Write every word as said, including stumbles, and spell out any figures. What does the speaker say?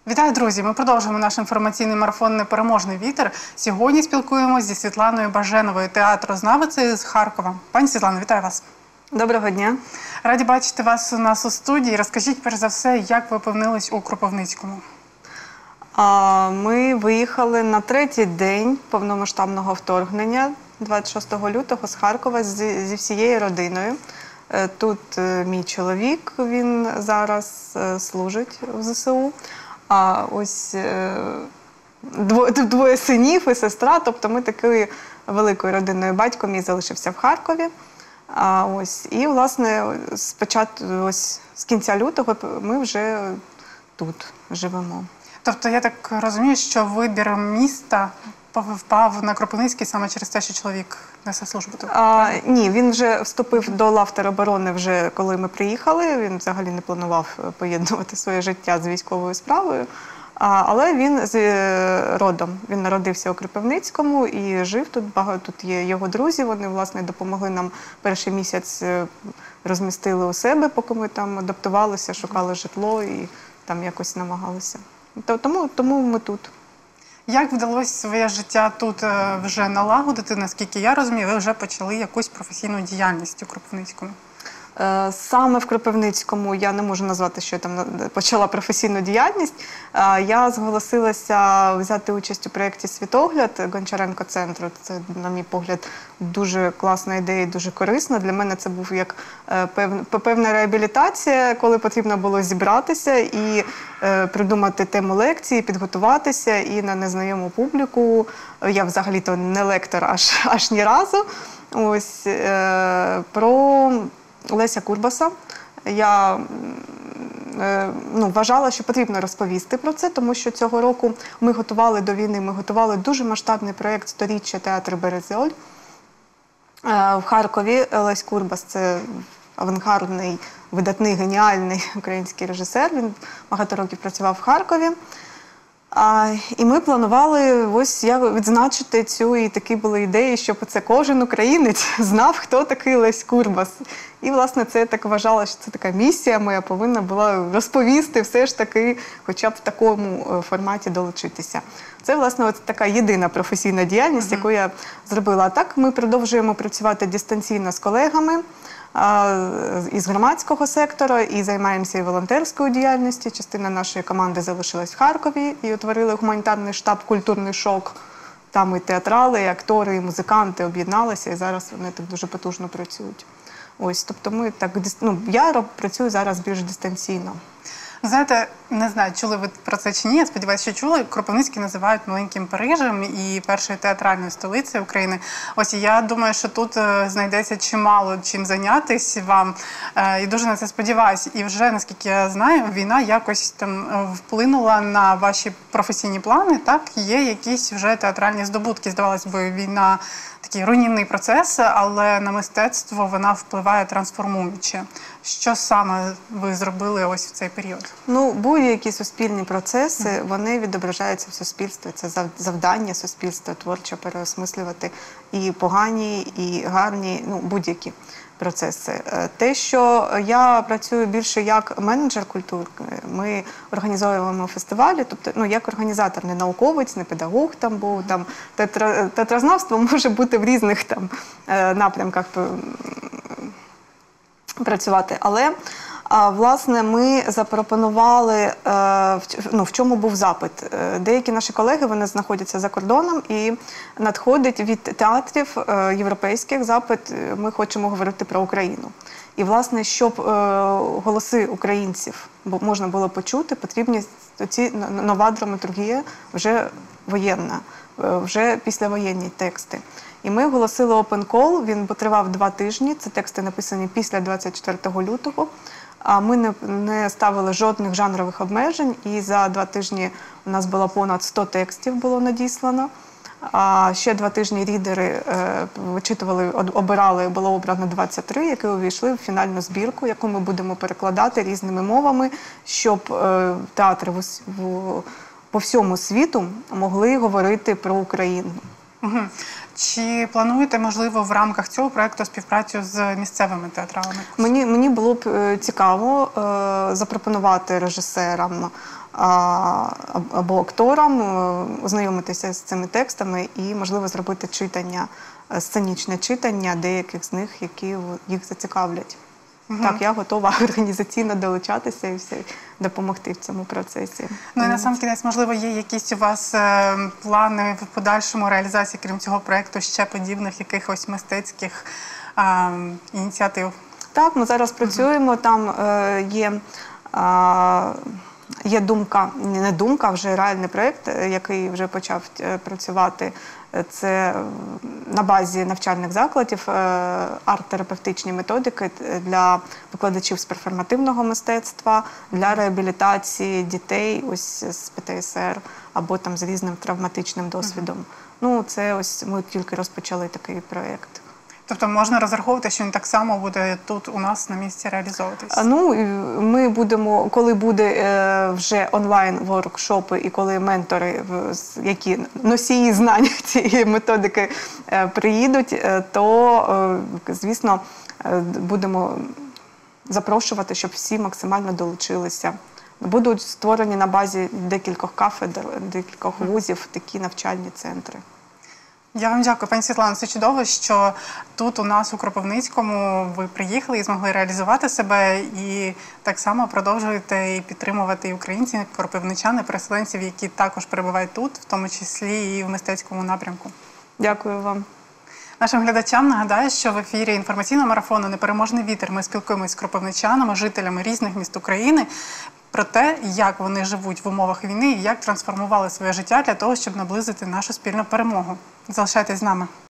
Вітаю, друзі! Ми продовжуємо наш інформаційний марафон «Непереможний вітер». Сьогодні спілкуємося зі Світланою Баженовою, театрознавицею з Харкова. Пані Світлано, вітаю вас! Доброго дня! Раді бачити вас у нас у студії. Розкажіть, перш за все, як ви опинились у Кропивницькому? Ми виїхали на третій день повномасштабного вторгнення, двадцять шостого лютого, з Харкова зі всією родиною. Тут мій чоловік, він зараз служить в зе се у. А ось двоє, двоє синів і сестра, тобто ми такою великою родиною. Батько мій залишився в Харкові. А ось, і, власне, спочатку, ось, з кінця лютого ми вже тут живемо. Тобто, я так розумію, що вибір міста впав на Кропивницький саме через те, що чоловік несе службу тут? А, ні, він вже вступив до лав тероборони вже коли ми приїхали. Він взагалі не планував поєднувати своє життя з військовою справою. А, але він з родом. Він народився у Кропивницькому і жив тут. Багато тут є його друзі. Вони, власне, допомогли нам перший місяць, розмістили у себе, поки ми там адаптувалися, шукали житло і там якось намагалися. Тому, тому ми тут. Як вдалося своє життя тут вже налагодити? Наскільки я розумію, ви вже почали якусь професійну діяльність у Кропивницькому? Саме в Кропивницькому я не можу назвати, що я там почала професійну діяльність. Я зголосилася взяти участь у проєкті «Світогляд» Гончаренко-центру. Це, на мій погляд, дуже класна ідея і дуже корисна. Для мене це був як певна реабілітація, коли потрібно було зібратися і придумати тему лекції, підготуватися і на незнайому публіку. Я взагалі-то не лектор аж, аж ні разу. Ось, про Леся Курбаса. Я ну, вважала, що потрібно розповісти про це, тому що цього року ми готували до війни, ми готували дуже масштабний проєкт «Сторіччя театру Березоль». В Харкові Лесь Курбас – це авангардний, видатний, геніальний український режисер. Він багато років працював в Харкові. А, і ми планували ось як відзначити цю, і такі були ідеї, щоб це кожен українець знав, хто такий Лесь Курбас. І, власне, це я так вважала, що це така місія моя, повинна була розповісти все ж таки, хоча б в такому форматі долучитися. Це, власне, от така єдина професійна діяльність, mm-hmm. яку я зробила. А так ми продовжуємо працювати дистанційно з колегами із громадського сектору і займаємося і волонтерською діяльністю. Частина нашої команди залишилась в Харкові і утворили гуманітарний штаб «Культурний шок». Там і театрали, і актори, і музиканти об'єдналися, і зараз вони так дуже потужно працюють. Ось, тобто ми так, ну, я працюю зараз більш дистанційно. Знаєте, не знаю, чули ви про це чи ні, я сподіваюся, що чули. Кропивницький називають маленьким Парижем і першою театральною столицею України. Ось я думаю, що тут знайдеться чимало чим зайнятися вам. І дуже на це сподіваюся. І вже, наскільки я знаю, війна якось там вплинула на ваші професійні плани. Так, є якісь вже театральні здобутки. Здавалось би, війна такий руйнівний процес, але на мистецтво вона впливає трансформуюче. Що саме ви зробили ось в цей період? Ну, будь-які суспільні процеси, mm-hmm. вони відображаються в суспільстві. Це завдання суспільства творчо переосмислювати і погані, і гарні, ну, будь-які процеси. Те, що я працюю більше як менеджер культури, ми організовуємо фестивалі, тобто, ну, як організатор, не науковець, не педагог там був, там, театро, театрознавство може бути в різних там напрямках працювати, але, власне, ми запропонували, ну, в чому був запит. Деякі наші колеги, вони знаходяться за кордоном, і надходить від театрів європейських запит, ми хочемо говорити про Україну. І, власне, щоб голоси українців можна було почути, потрібні ці нова драматургія, вже воєнна, вже післявоєнні тексти. І ми оголосили Open Call, він тривав два тижні, це тексти написані після двадцять четвертого лютого. А ми не, не ставили жодних жанрових обмежень, і за два тижні у нас було понад сто текстів було надіслано. А ще два тижні рідери е, вичитували, обирали, було обрано двадцять три, які увійшли в фінальну збірку, яку ми будемо перекладати різними мовами, щоб е, театри в, в, по всьому світу могли говорити про Україну. Угу. Чи плануєте, можливо, в рамках цього проєкту співпрацю з місцевими театралами? Мені, мені було б е, цікаво е, запропонувати режисерам а, або акторам е, ознайомитися з цими текстами і, можливо, зробити читання, е, сценічне читання деяких з них, які їх зацікавлять. Угу. Так, я готова організаційно долучатися і все, допомогти в цьому процесі. Ну і на сам кінець, можливо, є якісь у вас е, плани в подальшому реалізації, крім цього проєкту, ще подібних якихось мистецьких е, ініціатив? Так, ми зараз працюємо, там е, є, е, є думка, не думка, а вже реальний проєкт, який вже почав е, працювати. Це на базі навчальних закладів, е, арт-терапевтичні методики для викладачів з перформативного мистецтва, для реабілітації дітей ось з Пе Те Ес Ер або там з різним травматичним досвідом. Uh-huh. Ну, це ось ми тільки розпочали такий проєкт. Тобто можна розраховувати, що він так само буде тут у нас на місці реалізовуватись? Ну, ми будемо, коли буде е, вже онлайн-воркшопи і коли ментори, які носії знань цієї методики е, приїдуть, е, то, е, звісно, е, будемо запрошувати, щоб всі максимально долучилися. Будуть створені на базі декількох кафедр, декількох вузів такі навчальні центри. Я вам дякую, пані Світлано. Це чудово, що тут у нас у Кропивницькому ви приїхали і змогли реалізувати себе, і так само продовжуєте і підтримувати і українців, кропивничани, переселенців, які також перебувають тут, в тому числі і в мистецькому напрямку. Дякую вам. Нашим глядачам нагадаю, що в ефірі інформаційного марафону «Непереможний вітер» ми спілкуємося з кропивничанами, жителями різних міст України, про те, як вони живуть в умовах війни і як трансформували своє життя для того, щоб наблизити нашу спільну перемогу. Залишайтесь з нами.